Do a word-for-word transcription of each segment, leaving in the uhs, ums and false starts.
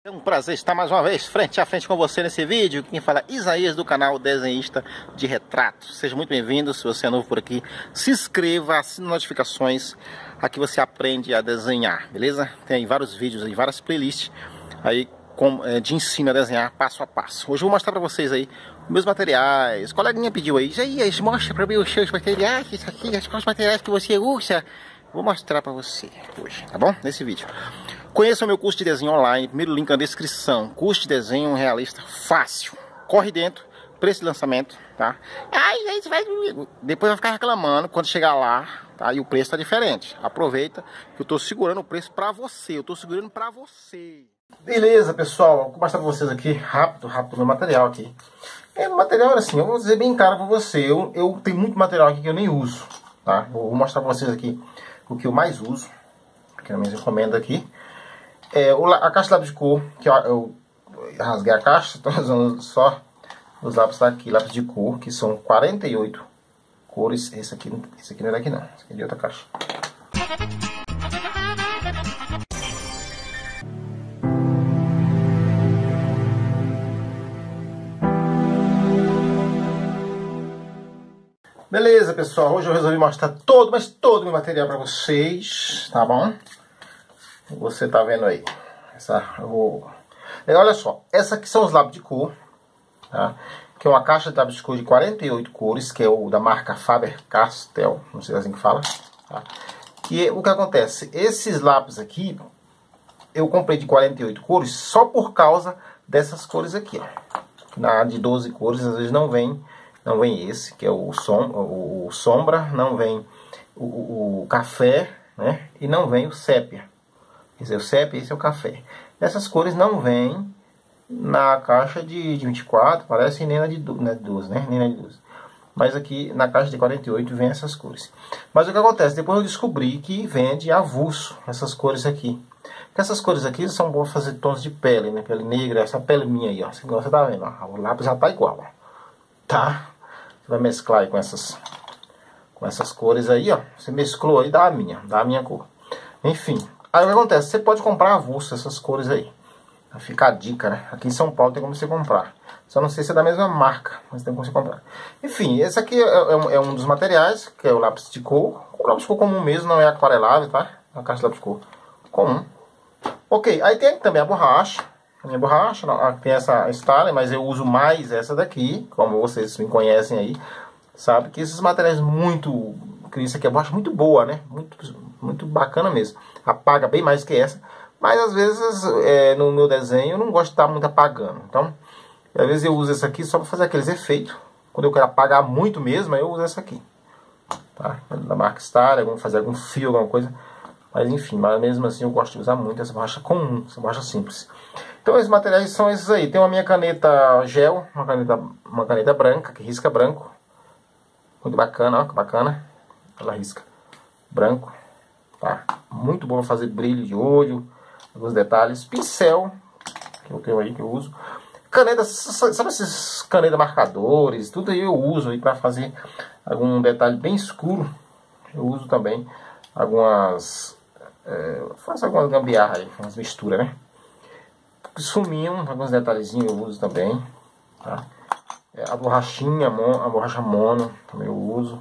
É um prazer estar mais uma vez frente a frente com você nesse vídeo. Quem fala é Isaías do canal Desenhista de Retratos. Seja muito bem-vindo. Se você é novo por aqui, se inscreva, assine notificações. Aqui você aprende a desenhar, beleza? Tem aí vários vídeos aí, várias playlists aí com, é, de ensino a desenhar passo a passo. Hoje eu vou mostrar pra vocês aí os meus materiais. O coleguinha pediu aí, Isaías, mostra pra mim os seus materiais, isso aqui, quais materiais que você usa. Vou mostrar pra você hoje, tá bom? Nesse vídeo. Conheça o meu curso de desenho online, primeiro link na descrição. Curso de desenho realista fácil. Corre dentro, preço de lançamento, tá? Ai, aí você vai... Depois vai ficar reclamando quando chegar lá, tá? E o preço tá diferente. Aproveita que eu tô segurando o preço pra você. Eu tô segurando pra você. Beleza, pessoal. Vou mostrar pra vocês aqui, rápido, rápido, meu material aqui. É, o material, assim, eu vou dizer bem caro pra você. Eu, eu tenho muito material aqui que eu nem uso, tá? Eu vou mostrar pra vocês aqui o que eu mais uso, que é a minha encomenda aqui. É, a caixa de lápis de cor, que eu, eu rasguei a caixa, estou usando só os lápis daqui, lápis de cor, que são quarenta e oito cores. Esse aqui, esse aqui não é daqui não, esse aqui é de outra caixa. Beleza, pessoal, hoje eu resolvi mostrar todo, mas todo o meu material para vocês, tá bom? Você tá vendo aí. Essa, eu vou... Olha só, essa aqui são os lápis de cor, tá? Que é uma caixa de lápis de cor de quarenta e oito cores, que é o da marca Faber-Castell, não sei assim que fala, tá? E o que acontece? Esses lápis aqui, eu comprei de quarenta e oito cores só por causa dessas cores aqui, ó. Na de doze cores, às vezes não vem, não vem esse, que é o, som, o, o sombra, não vem o, o, o café, né? E não vem o sépia. Esse é o sépia, esse é o café. Essas cores não vêm na caixa de, de vinte e quatro, parece, nem na de doze, né? Nem na de doze. Mas aqui na caixa de quarenta e oito vem essas cores. Mas o que acontece? Depois eu descobri que vende avulso essas cores aqui. Porque essas cores aqui são boas para fazer tons de pele, né? Pele negra, essa pele minha aí, ó. Você tá vendo, ó. O lápis já tá igual, ó. Tá? Você vai mesclar aí com essas, com essas cores aí, ó. Você mesclou aí, dá a minha, dá a minha cor. Enfim. Aí o que acontece? Você pode comprar avulso essas cores aí. Fica a dica, né? Aqui em São Paulo tem como você comprar. Só não sei se é da mesma marca, mas tem como você comprar. Enfim, esse aqui é, é, é um dos materiais, que é o lápis de cor. O lápis de cor comum mesmo, não é aquarelável, tá? A caixa de lápis de cor comum. Ok, aí tem também a borracha. A minha borracha, tem essa Staedtler, mas eu uso mais essa daqui. Como vocês me conhecem aí, sabe? Que esses materiais muito... Isso aqui é borracha muito boa, né? Muito, muito bacana mesmo. Apaga bem mais que essa. Mas às vezes é, no meu desenho eu não gosto de estar muito apagando. Então, às vezes eu uso essa aqui só para fazer aqueles efeitos. Quando eu quero apagar muito mesmo, aí eu uso essa aqui. Tá? Da marca Staedtler, vamos fazer algum fio, alguma coisa. Mas enfim, mas mesmo assim eu gosto de usar muito essa borracha comum, essa borracha simples. Então esses materiais são esses aí. Tem uma minha caneta gel, uma caneta, uma caneta branca, que risca branco. Muito bacana, ó, que bacana. Ela risca branco, tá? Muito bom fazer brilho de olho, alguns detalhes. Pincel, que eu tenho aí, que eu uso. Caneta, sabe esses caneta marcadores? Tudo aí eu uso aí para fazer algum detalhe bem escuro. Eu uso também algumas... É, faço algumas gambiarra aí, umas misturas, né? Suminho, alguns detalhezinhos eu uso também, tá? É, a borrachinha, a borracha mono, também eu uso.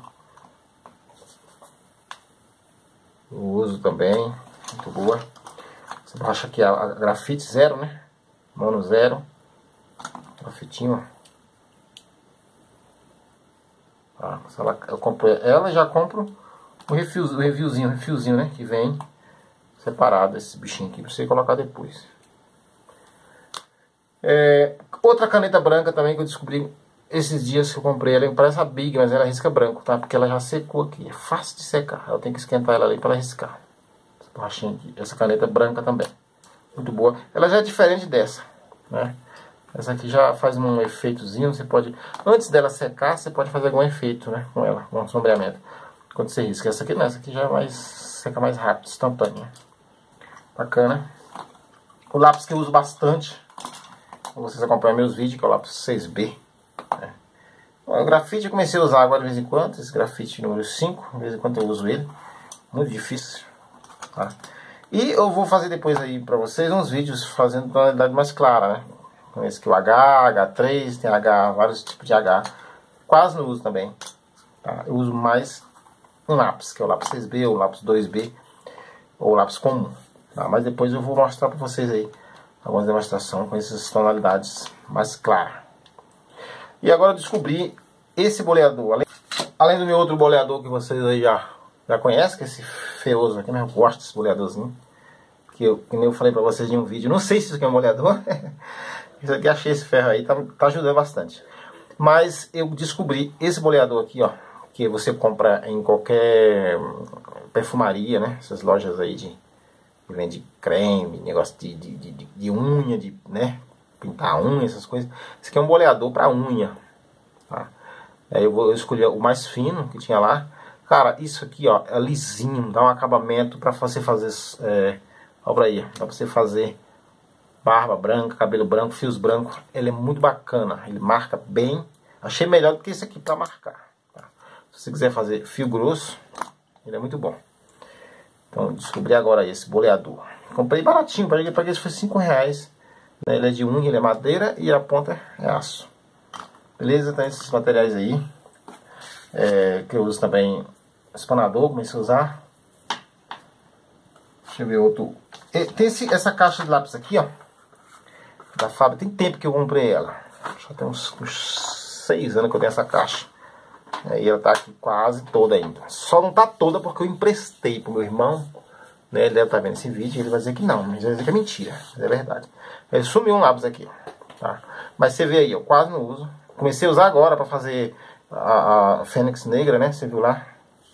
Eu uso também, muito boa. Essa borracha aqui é a grafite zero, né? Mono zero. Grafitinho, ó. Tá, ela, eu compro ela e já compro o refil, o reviewzinho, o refilzinho, né? Que vem separado esse bichinho aqui pra você colocar depois. É, outra caneta branca também que eu descobri esses dias que eu comprei, ela parece a Big, mas ela risca branco, tá? Porque ela já secou aqui, é fácil de secar. Eu tenho que esquentar ela ali para ela riscar. Essa borrachinha aqui, essa caneta branca também, muito boa. Ela já é diferente dessa, né? Essa aqui já faz um efeitozinho, você pode... Antes dela secar, você pode fazer algum efeito, né? Com ela, com um sombreamento. Quando você risca. Essa aqui não, essa aqui já é mais... seca mais rápido, instantânea. Bacana. O lápis que eu uso bastante, vocês acompanham meus vídeos, que é o lápis seis B. O grafite eu comecei a usar agora de vez em quando, esse grafite número cinco, de vez em quando eu uso ele, muito difícil, tá? E eu vou fazer depois aí pra vocês uns vídeos fazendo tonalidade mais clara, né? Com esse aqui, o H, H três, tem H, vários tipos de H. Quase não uso também, tá? Eu uso mais um lápis, que é o lápis seis B, ou o lápis dois B, ou o lápis comum, tá? Mas depois eu vou mostrar pra vocês aí algumas demonstrações com essas tonalidades mais claras. E agora eu descobri esse boleador, além, além do meu outro boleador que vocês aí já, já conhecem, que é esse feioso aqui, mas eu gosto desse boleadorzinho. Que eu, que eu falei pra vocês em um vídeo, não sei se isso aqui é um boleador. Isso aqui, achei esse ferro aí, tá, tá ajudando bastante. Mas eu descobri esse boleador aqui, ó, que você compra em qualquer perfumaria, né? Essas lojas aí de que vende creme, negócio de, de, de, de unha, de, né? Pintar unha, essas coisas. Esse aqui é um boleador pra unha, tá? Aí eu vou escolher o mais fino que tinha lá. Cara, isso aqui, ó, é lisinho, dá um acabamento pra você fazer... É, olha aí, dá pra você fazer barba branca, cabelo branco, fios brancos. Ele é muito bacana, ele marca bem. Achei melhor do que esse aqui pra marcar, tá? Se você quiser fazer fio grosso, ele é muito bom. Então descobri agora esse boleador. Comprei baratinho, paguei, paguei isso foi cinco reais. Né? Ele é de unha, ele é madeira e a ponta é aço. Beleza? Então esses materiais aí. É, que eu uso também espanador, comecei a usar. Deixa eu ver outro. Tem esse, essa caixa de lápis aqui, ó. Da fábrica, tem tempo que eu comprei ela. Já tem uns, uns seis anos que eu tenho essa caixa. E ela tá aqui quase toda ainda. Só não tá toda porque eu emprestei pro meu irmão. Né? Ele deve estar vendo esse vídeo e ele vai dizer que não. Mas vai dizer que é mentira. Mas é verdade. Ele sumiu um lápis aqui, tá? Mas você vê aí, eu quase não uso. Comecei a usar agora para fazer a, a Fênix Negra, né? Você viu lá?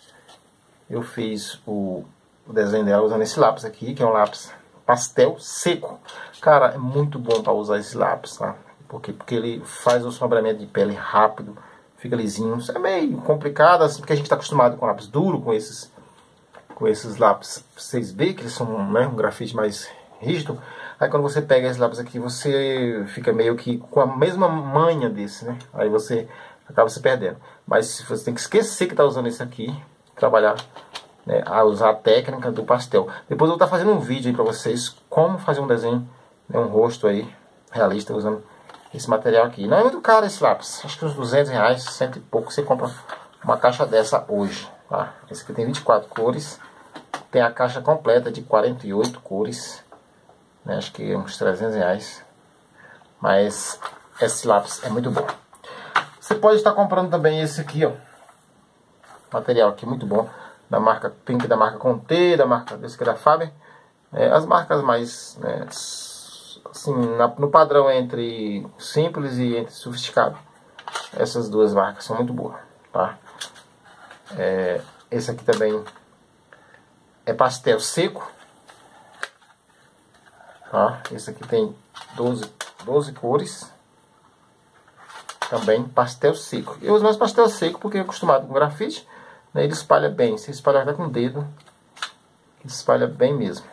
Eu fiz o, o desenho dela usando esse lápis aqui, que é um lápis pastel seco. Cara, é muito bom para usar esse lápis, tá? Porque, porque ele faz o sombreamento de pele rápido, fica lisinho. Isso é meio complicado, assim, porque a gente está acostumado com lápis duro, com esses, com esses lápis seis B, que eles são, né, um grafite mais rígido. Aí quando você pega esse lápis aqui, você fica meio que com a mesma manha desse, né? Aí você acaba se perdendo. Mas você tem que esquecer que está usando esse aqui, trabalhar, né, a usar a técnica do pastel. Depois eu vou estar fazendo um vídeo aí para vocês como fazer um desenho, né, um rosto aí realista usando esse material aqui. Não é muito caro esse lápis, acho que uns duzentos reais, cento e pouco, você compra uma caixa dessa hoje, tá? Esse aqui tem vinte e quatro cores, tem a caixa completa de quarenta e oito cores, né? Acho que uns trezentos reais, mas esse lápis é muito bom. Você pode estar comprando também esse aqui, ó, material aqui muito bom, da marca Pink, da marca Conte, da marca desse aqui da Faber, é, as marcas mais, né, assim, na, no padrão entre simples e entre sofisticado. Essas duas marcas são muito boas, tá? É, esse aqui também é pastel seco, tá? Esse aqui tem doze, doze cores, também pastel seco. Eu uso mais pastel seco porque é acostumado com grafite, né? Ele espalha bem, se espalhar até com o dedo, espalha bem mesmo.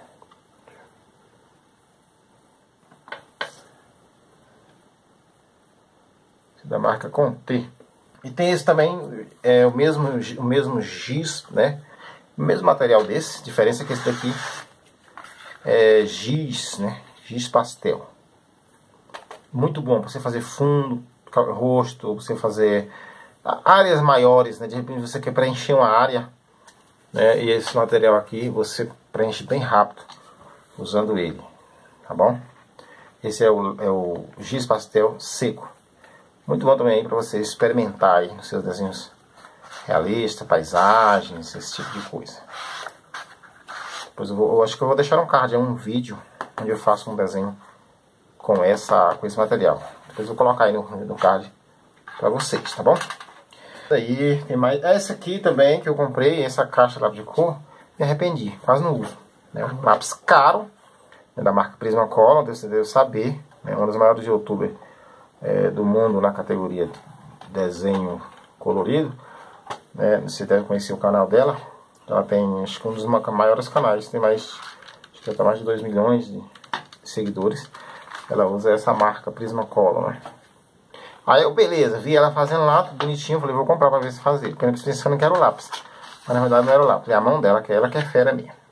Da marca Conte. E tem esse também, é o mesmo, o mesmo giz, né? O mesmo material desse, a diferença é que esse daqui é giz, né? Giz pastel. Muito bom para você fazer fundo, rosto, você fazer áreas maiores, né? De repente você quer preencher uma área, né? E esse material aqui você preenche bem rápido usando ele, tá bom? Esse é o, é o giz pastel seco. Muito bom também para você experimentar aí nos seus desenhos realistas, paisagens, esse tipo de coisa. Depois eu, vou, eu acho que eu vou deixar um card, um vídeo, onde eu faço um desenho com, essa, com esse material. Depois eu vou colocar aí no, no card para vocês, tá bom? Aí tem mais. Essa aqui também que eu comprei, essa caixa de lápis de cor, me arrependi, quase não uso. É um lápis caro, é da marca Prismacolor, você deve saber, é uma das maiores youtubers É, do mundo na categoria de desenho colorido, né? Você deve conhecer o canal dela. Ela tem, acho que um dos maiores canais, tem mais, acho que até mais de dois milhões de seguidores. Ela usa essa marca Prismacolor, né? Aí eu, beleza, vi ela fazendo lá, tudo bonitinho, falei, vou comprar pra ver se fazer, porque eu pensando que era o lápis, mas na verdade não era o lápis, é a mão dela, que é ela que é fera mesmo.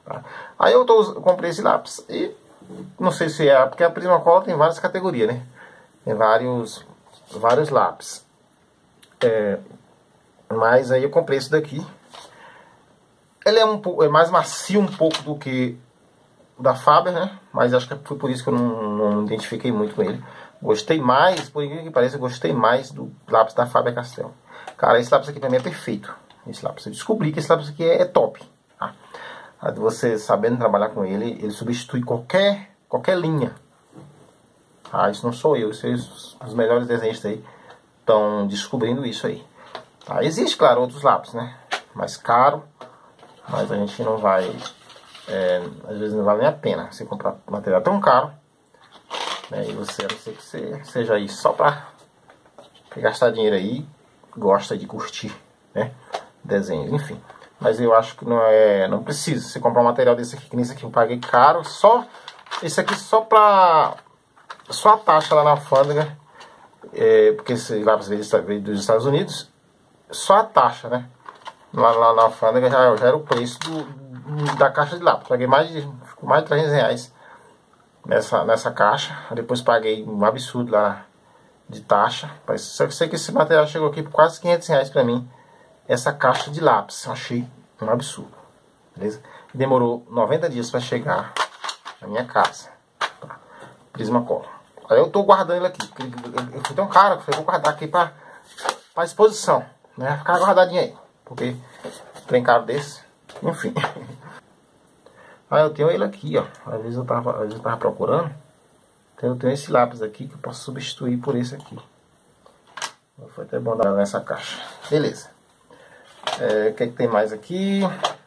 Tá? Aí eu, tô, eu comprei esse lápis e não sei se é, porque a Prismacolor tem várias categorias, né? Tem vários, vários lápis. É, mas aí eu comprei esse daqui. Ele é, um, é mais macio um pouco do que o da Faber, né? Mas acho que foi por isso que eu não, não me identifiquei muito com ele. Gostei mais, por incrível que pareça, eu gostei mais do lápis da Faber-Castell. Cara, esse lápis aqui pra mim é perfeito. Esse lápis, eu descobri que esse lápis aqui é, é top. Tá? Você sabendo trabalhar com ele, ele substitui qualquer, qualquer linha. Ah, isso não sou eu, isso é os, os melhores desenhistas aí estão descobrindo isso aí. Tá? Existe, claro, outros lápis, né? Mais caro, mas a gente não vai... É, às vezes não vale nem a pena você comprar material tão caro, né? E você, a não ser que você seja aí só pra gastar dinheiro aí, gosta de curtir, né? Desenhos, enfim. Mas eu acho que não é, não precisa você comprar um material desse aqui, que nesse aqui eu paguei caro, só esse aqui só pra só a taxa lá na alfândega, é, porque esse lápis veio dos Estados Unidos, só a taxa, né? Lá, lá na alfândega já, já era o preço do da caixa de lápis. Paguei mais de, mais de trezentos reais nessa, nessa caixa. Depois paguei um absurdo lá de taxa. Só que sei que esse material chegou aqui por quase quinhentos reais pra mim. Essa caixa de lápis. Eu achei um absurdo. Beleza? Demorou noventa dias pra chegar na minha casa. Tá? Prismacolor. Aí eu tô guardando ele aqui. Eu fui tão caro que eu vou guardar aqui pra, pra exposição. Né? Ficar guardadinho aí. Porque tem caro desse. Enfim. Ah, eu tenho ele aqui, ó. Às vezes eu tava, às vezes eu tava procurando. Então eu tenho esse lápis aqui que eu posso substituir por esse aqui. Foi até bom dar nessa caixa. Beleza. É, o que é que tem mais aqui?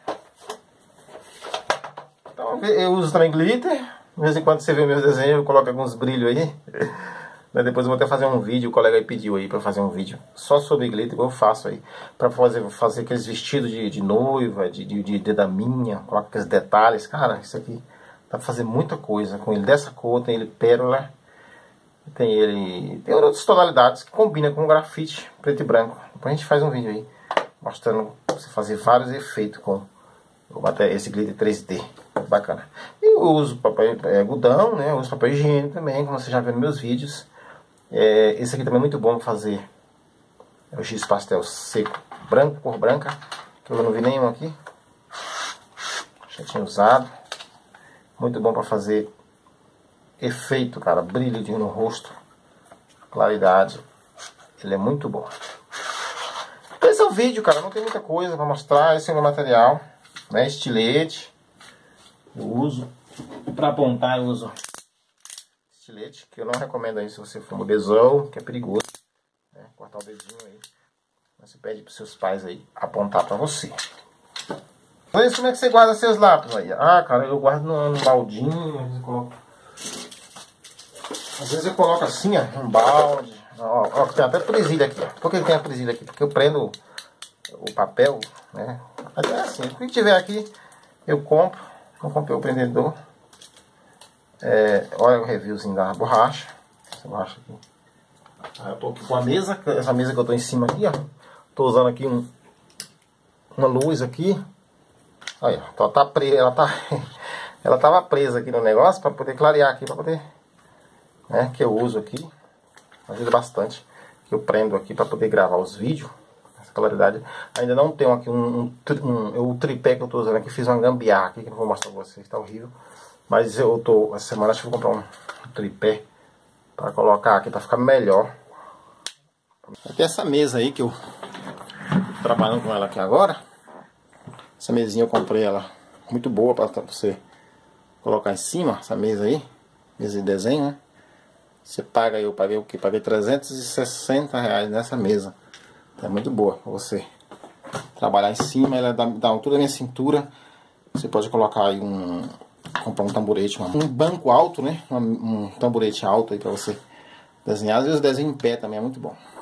Então, eu uso também glitter. De vez em quando você vê meus desenhos, eu coloco alguns brilhos aí. Depois eu vou até fazer um vídeo, o colega aí pediu aí pra fazer um vídeo só sobre glitter, que eu faço aí. Pra fazer, fazer aqueles vestidos de, de noiva, de, de, de, de daminha, coloca aqueles detalhes. Cara, isso aqui dá pra fazer muita coisa com ele. Dessa cor, tem ele pérola, tem ele... Tem outras tonalidades que combina com grafite preto e branco. Depois a gente faz um vídeo aí, mostrando você fazer vários efeitos com esse glitter três D. Bacana. Eu uso papel é, algodão, né? Eu uso papel higiênico também, como você já viu nos meus vídeos. É, esse aqui também é muito bom para fazer. É o giz pastel seco, branco, cor branca. Que eu não vi nenhum aqui. Já tinha usado. Muito bom para fazer efeito, cara. Brilho no rosto. Claridade. Ele é muito bom. Então esse é o vídeo, cara. Não tem muita coisa para mostrar. Esse é o meu material, né? Estilete. Eu uso. Para apontar eu uso estilete, que eu não recomendo aí se você for modesão, que é perigoso, né? Cortar o dedinho aí. Você pede para seus pais aí apontar para você. Mas como é que você guarda seus lápis aí? Ah, cara, eu guardo num baldinho, às vezes eu coloco, às vezes eu coloco assim, ó, um balde. Ó, ó, tem até presilha aqui, ó. Por que tem a presilha aqui? Porque eu prendo o papel, né? Mas é assim, o que tiver aqui eu compro. Não comprei o prendedor. É, olha o reviewzinho da borracha. Essa borracha aqui. Aí eu tô aqui com a mesa. Essa mesa que eu tô em cima aqui, ó. Tô usando aqui um, uma luz aqui. Olha, tá, tá presa. Ela tá. Ela tava presa aqui no negócio para poder clarear aqui, para poder. Né, que eu uso aqui. Ajuda bastante. Que eu prendo aqui para poder gravar os vídeos. Essa claridade. Ainda não tenho aqui um, um, um, o tripé que eu tô usando aqui. Fiz uma gambiarra aqui que não vou mostrar pra vocês. Tá horrível. Mas eu tô, essa semana acho que vou comprar um, um tripé para colocar aqui, para ficar melhor. Aqui essa mesa aí que eu tô trabalhando com ela aqui agora. Essa mesinha eu comprei ela muito boa para você colocar em cima, essa mesa aí. Mesa de desenho, né? Você paga aí, eu paguei o que? Paguei trezentos e sessenta reais nessa mesa. É muito boa para você trabalhar em cima, ela dá, dá altura da minha cintura. Você pode colocar aí um... comprar um tamborete, um banco alto, né? Um, um tamborete alto aí pra você desenhar. Às vezes o desenho em pé também é muito bom.